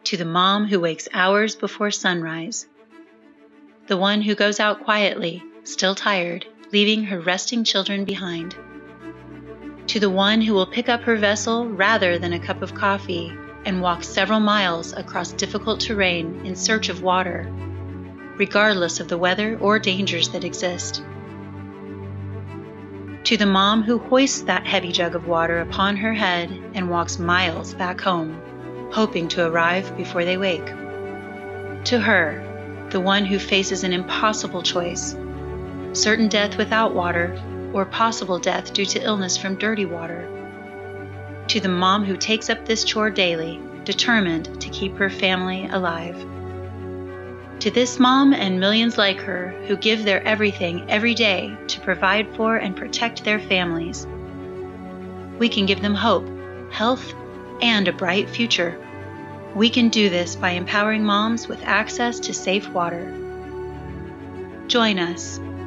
To the mom who wakes hours before sunrise. The one who goes out quietly, still tired, leaving her resting children behind. To the one who will pick up her vessel rather than a cup of coffee and walk several miles across difficult terrain in search of water, regardless of the weather or dangers that exist. To the mom who hoists that heavy jug of water upon her head and walks miles back home, hoping to arrive before they wake. To her, the one who faces an impossible choice, certain death without water or possible death due to illness from dirty water. To the mom who takes up this chore daily, determined to keep her family alive. To this mom and millions like her who give their everything every day to provide for and protect their families, we can give them hope, health, and a bright future. We can do this by empowering moms with access to safe water. Join us